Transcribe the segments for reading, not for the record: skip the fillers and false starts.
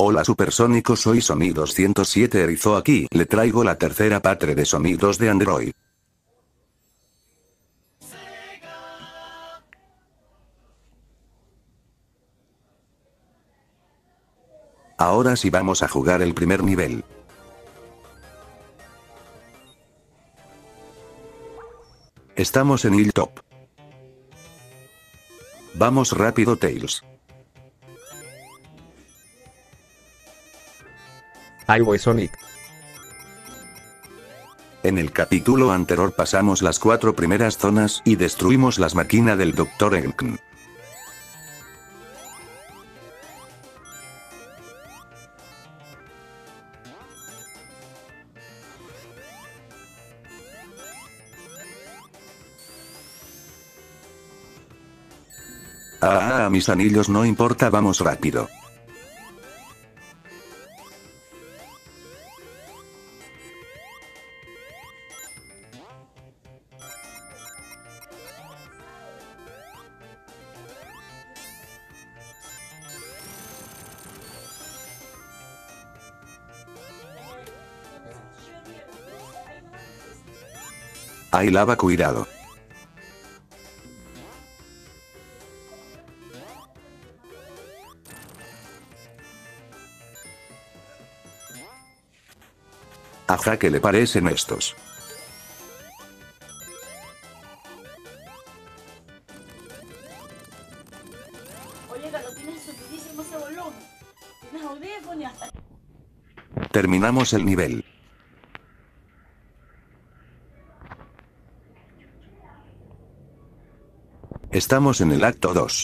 Hola supersónico, soy Sonidos 107 Erizo aquí. Le traigo la tercera parte de sonidos de Android. Ahora sí vamos a jugar el primer nivel. Estamos en Hilltop. Vamos rápido Tails. Ahí voy Sonic. En el capítulo anterior pasamos las 4 primeras zonas y destruimos las máquinas del Dr. Eggman. Mis anillos no importa, vamos rápido. Hay lava, cuidado. Ajá, ¿qué le parecen estos? Oye, lo tienes subidísimo ese volumen. Tienes audífonos y hasta... Terminamos el nivel. Estamos en el acto 2.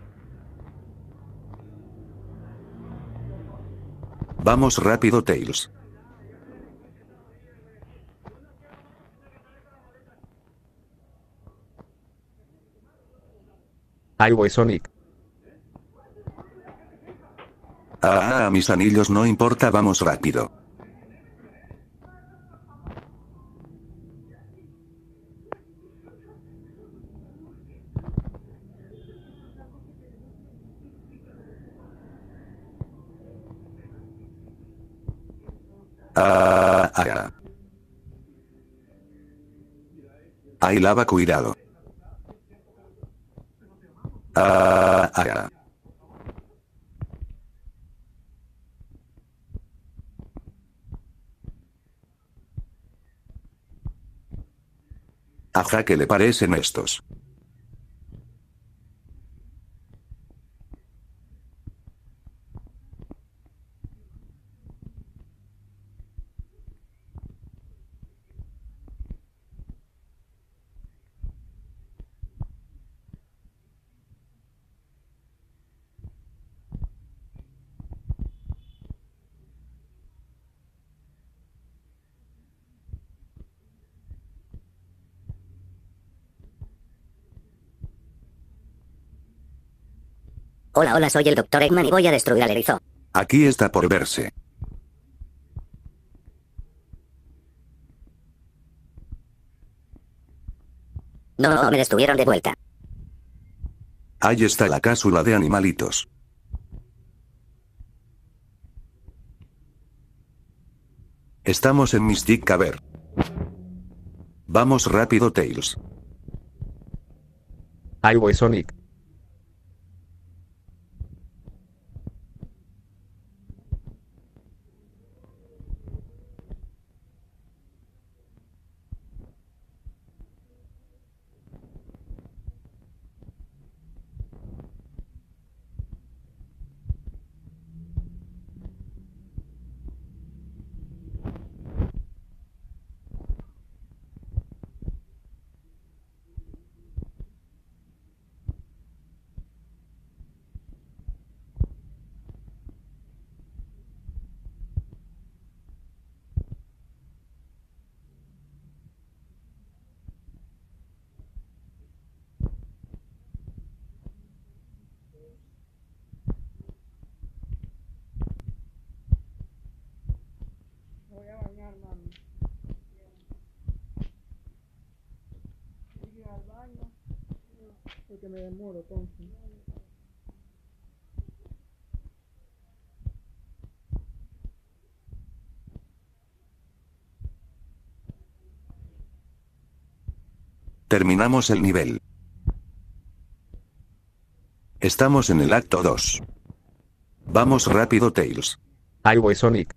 Vamos rápido Tails. Ahí voy Sonic. Mis anillos no importa, vamos rápido. Hay lava, cuidado. Ajá, ¿qué le parecen estos? Hola, hola, soy el Dr. Eggman y voy a destruir al erizo. Aquí está por verse. No, me destruyeron de vuelta. Ahí está la cápsula de animalitos. Estamos en Mystic Cavern. Vamos rápido Tails. Ahí voy Sonic. Voy a bañar, mami. Voy a ir al baño porque me demoro, entonces. Terminamos el nivel. Estamos en el acto 2. Vamos rápido, Tails. Ahí voy, Sonic.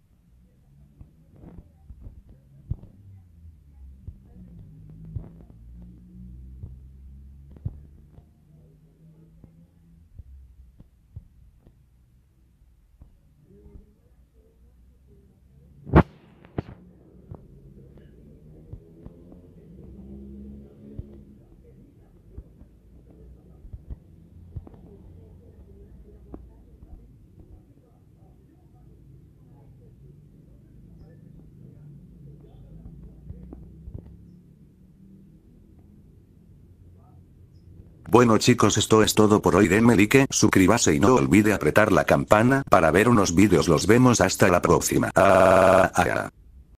Bueno chicos, esto es todo por hoy. Denme like, suscríbase y no olvide apretar la campana para ver unos vídeos. Los vemos hasta la próxima.